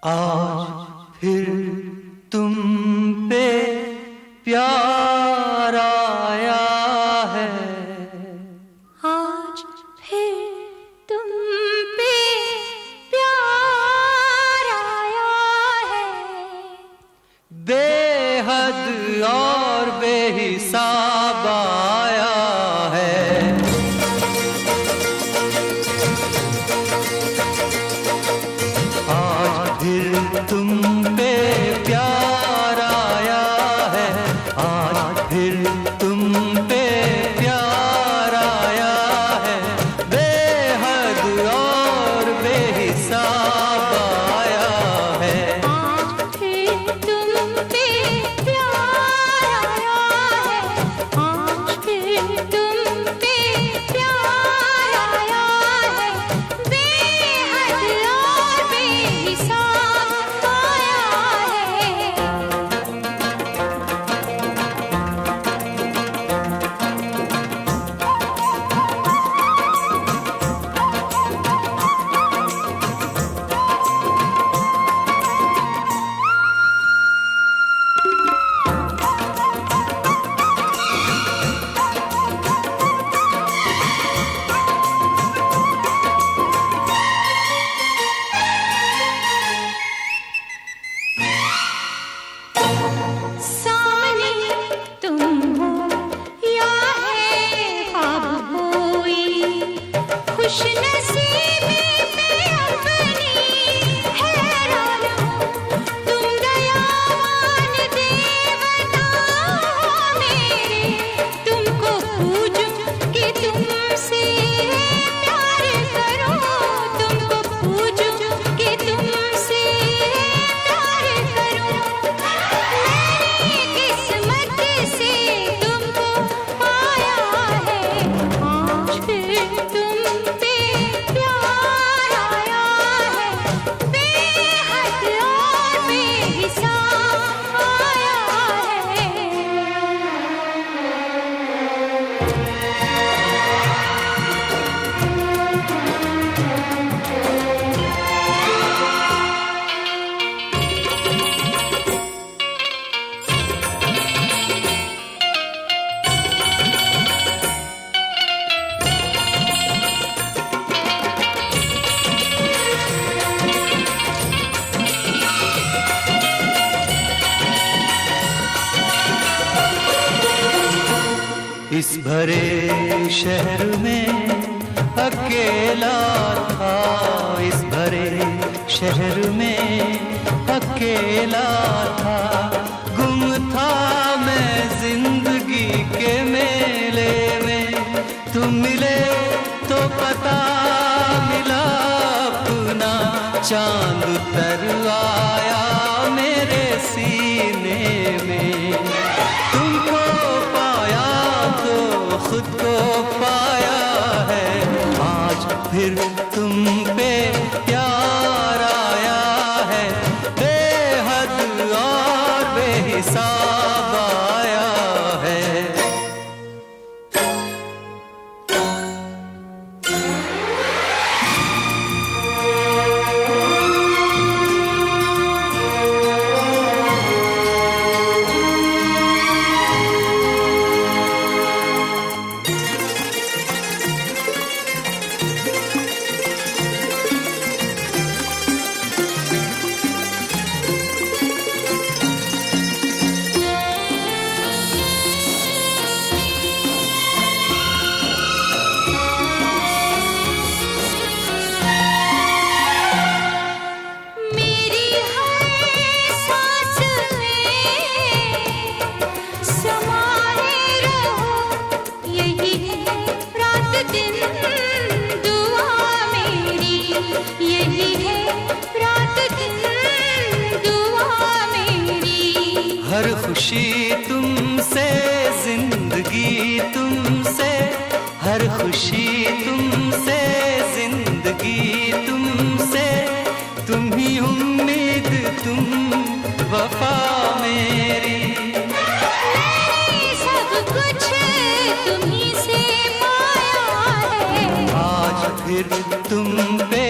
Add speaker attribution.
Speaker 1: आज फिर तुम पे प्यार आया है,
Speaker 2: आज फिर तुम पे प्यार आया है,
Speaker 1: बेहद और बेहिसाब आया है। आज फिर तुम पे प्यार आया है, आज फिर तुम पे प्यार आया है, बेहद और बेहिसाब आया है।
Speaker 2: आज फिर तुम पे प्यार आया है, आज फिर तुम पे प्यार आया है, बेहद और बेहिसाब आया है। सामने तुम हो या है ख्वाब कोई, खुश नसीबी पे अपनी हैरान हूँ। तुम दयावान देवता मेरे, तुमको पूजूं कि तुमसे प्यार करूं, तुमको पूजूं कि तुमसे प्यार करूं। किस्मत से तुमको पाया है, आज फिर तुम पे प्यार आया है, बेहद और बेहिसाब आया है।
Speaker 1: इस भरे शहर में अकेला था, इस भरे शहर में अकेला था, गुम था मैं जिंदगी के मेले में। तुम मिले तो पता मिला अपना, चांद उतर आया मेरे सीने में। तुमको पाया तो खुद को पाया है, आज फिर तुम पे प्यार आया है, बेहद और बेहिसाब आया है।
Speaker 2: मेरी हर सांस में समाए रहो, यही है रात दिन दुआ मेरी, यही है रात दिन दुआ मेरी।
Speaker 1: हर खुशी तुमसे, जिंदगी तुमसे, हर खुशी तुमसे, जिंदगी तुमसे, तुम ही उम्मीद, तुम वफा मेरी।
Speaker 2: सब कुछ तुम्हीं से पाया है,
Speaker 1: आज फिर तुम पे